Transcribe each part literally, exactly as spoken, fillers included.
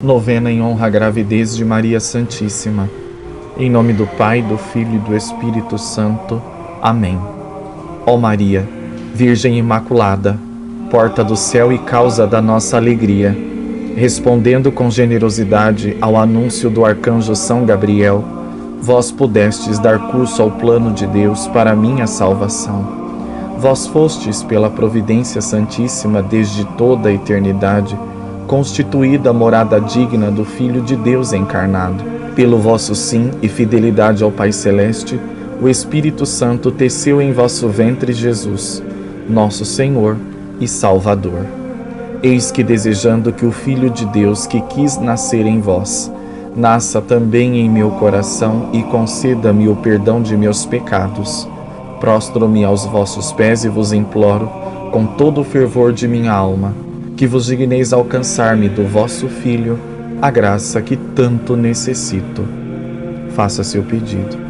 Novena em honra à gravidez de Maria Santíssima. Em nome do Pai, do Filho e do Espírito Santo. Amém. Ó Maria, Virgem Imaculada, porta do céu e causa da nossa alegria, respondendo com generosidade ao anúncio do arcanjo São Gabriel, vós pudestes dar curso ao plano de Deus para minha salvação. Vós fostes, pela providência santíssima desde toda a eternidade, constituída a morada digna do Filho de Deus encarnado. Pelo vosso sim e fidelidade ao Pai Celeste, o Espírito Santo teceu em vosso ventre Jesus, nosso Senhor e Salvador. Eis que, desejando que o Filho de Deus que quis nascer em vós, nasça também em meu coração e conceda-me o perdão de meus pecados, prostro-me aos vossos pés e vos imploro, com todo o fervor de minha alma, que vos digneis alcançar-me do vosso Filho a graça que tanto necessito. Faça seu pedido.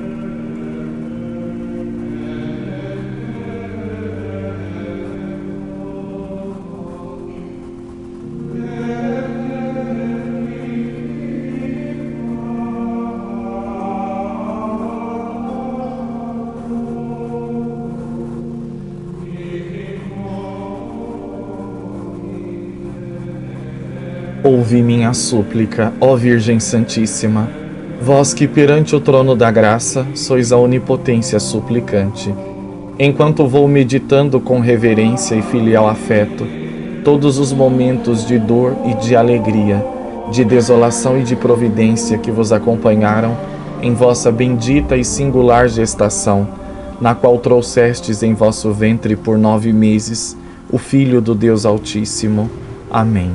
Ouvi minha súplica, ó Virgem Santíssima, vós que perante o trono da graça sois a onipotência suplicante. Enquanto vou meditando com reverência e filial afeto todos os momentos de dor e de alegria, de desolação e de providência que vos acompanharam em vossa bendita e singular gestação, na qual trouxestes em vosso ventre por nove meses o Filho do Deus Altíssimo. Amém.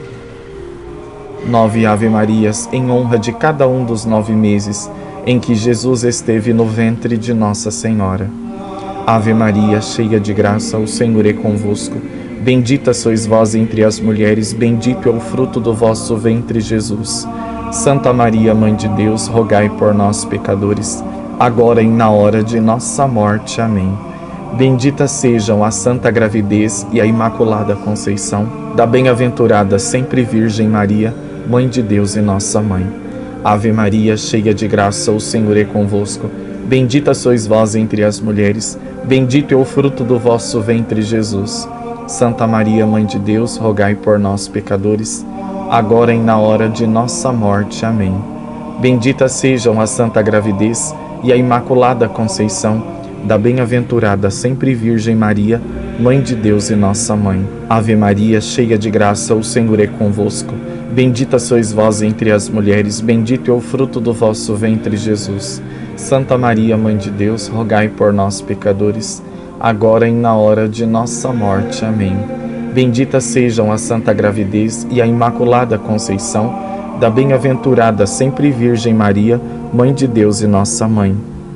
Nove Ave-Marias em honra de cada um dos nove meses em que Jesus esteve no ventre de Nossa Senhora. Ave Maria, cheia de graça, o Senhor é convosco. Bendita sois vós entre as mulheres, bendito é o fruto do vosso ventre, Jesus. Santa Maria, Mãe de Deus, rogai por nós, pecadores, agora e na hora de nossa morte. Amém. Bendita sejam a Santa Gravidez e a Imaculada Conceição da Bem-aventurada Sempre Virgem Maria, Mãe de Deus e nossa Mãe. Ave Maria, cheia de graça, o Senhor é convosco. Bendita sois vós entre as mulheres, bendito é o fruto do vosso ventre, Jesus. Santa Maria, Mãe de Deus, rogai por nós, pecadores, agora e na hora de nossa morte. Amém. Bendita sejam a Santa Gravidez e a Imaculada Conceição da Bem-aventurada Sempre Virgem Maria, Mãe de Deus e nossa Mãe. Ave Maria, cheia de graça, o Senhor é convosco. Bendita sois vós entre as mulheres, bendito é o fruto do vosso ventre, Jesus. Santa Maria, Mãe de Deus, rogai por nós, pecadores, agora e na hora de nossa morte. Amém. Bendita sejam a Santa Gravidez e a Imaculada Conceição da Bem-aventurada Sempre Virgem Maria, Mãe de Deus e nossa Mãe.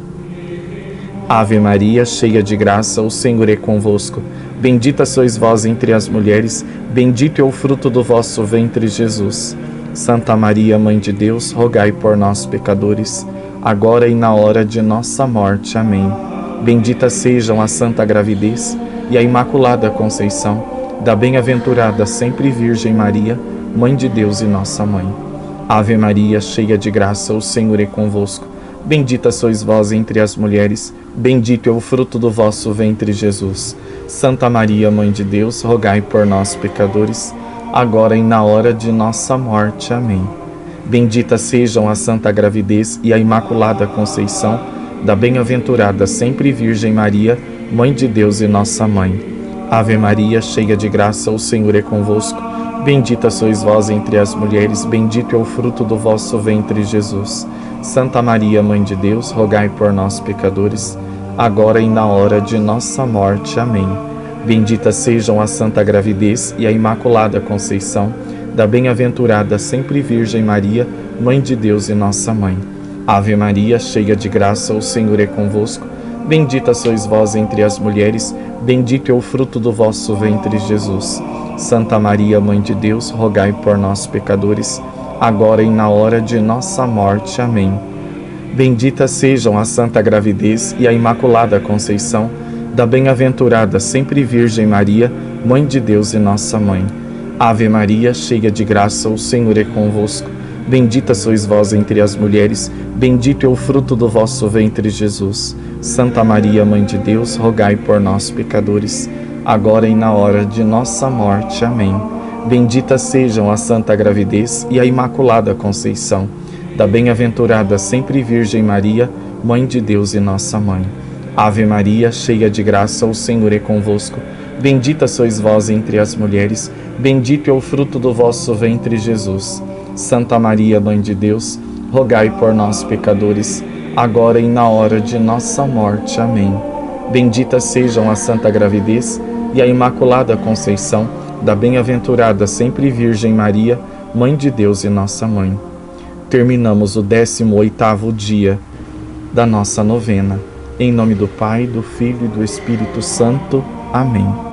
Ave Maria, cheia de graça, o Senhor é convosco. Bendita sois vós entre as mulheres, bendito é o fruto do vosso ventre, Jesus. Santa Maria, Mãe de Deus, rogai por nós, pecadores, agora e na hora de nossa morte. Amém. Bendita sejam a Santa Gravidez e a Imaculada Conceição da Bem-aventurada Sempre Virgem Maria, Mãe de Deus e nossa Mãe. Ave Maria, cheia de graça, o Senhor é convosco. Bendita sois vós entre as mulheres, bendito é o fruto do vosso ventre, Jesus. Santa Maria, Mãe de Deus, rogai por nós, pecadores, agora e na hora de nossa morte. Amém. Bendita sejam a Santa Gravidez e a Imaculada Conceição da Bem-aventurada Sempre Virgem Maria, Mãe de Deus e nossa Mãe. Ave Maria, cheia de graça, o Senhor é convosco. Bendita sois vós entre as mulheres, bendito é o fruto do vosso ventre, Jesus. Santa Maria, Mãe de Deus, rogai por nós, pecadores, agora e na hora de nossa morte. Amém. Bendita sejam a Santa Gravidez e a Imaculada Conceição da Bem-aventurada Sempre Virgem Maria, Mãe de Deus e nossa Mãe. Ave Maria, cheia de graça, o Senhor é convosco. Bendita sois vós entre as mulheres, bendito é o fruto do vosso ventre, Jesus. Santa Maria, Mãe de Deus, rogai por nós, pecadores, agora e na hora de nossa morte. Amém. Bendita sejam a Santa Gravidez e a Imaculada Conceição da Bem-aventurada Sempre Virgem Maria, Mãe de Deus e nossa Mãe. Ave Maria, cheia de graça, o Senhor é convosco. Bendita sois vós entre as mulheres, bendito é o fruto do vosso ventre, Jesus. Santa Maria, Mãe de Deus, rogai por nós, pecadores, agora e na hora de nossa morte. Amém. Bendita sejam a Santa Gravidez e a Imaculada Conceição da bem-aventurada sempre Virgem Maria, Mãe de Deus e nossa Mãe. Ave Maria, cheia de graça, o Senhor é convosco. Bendita sois vós entre as mulheres, bendito é o fruto do vosso ventre, Jesus. Santa Maria, Mãe de Deus, rogai por nós, pecadores, agora e na hora de nossa morte. Amém. Bendita sejam a Santa Gravidez e a Imaculada Conceição da bem-aventurada sempre Virgem Maria, Mãe de Deus e nossa Mãe. Terminamos o décimo oitavo dia da nossa novena. Em nome do Pai, do Filho e do Espírito Santo. Amém.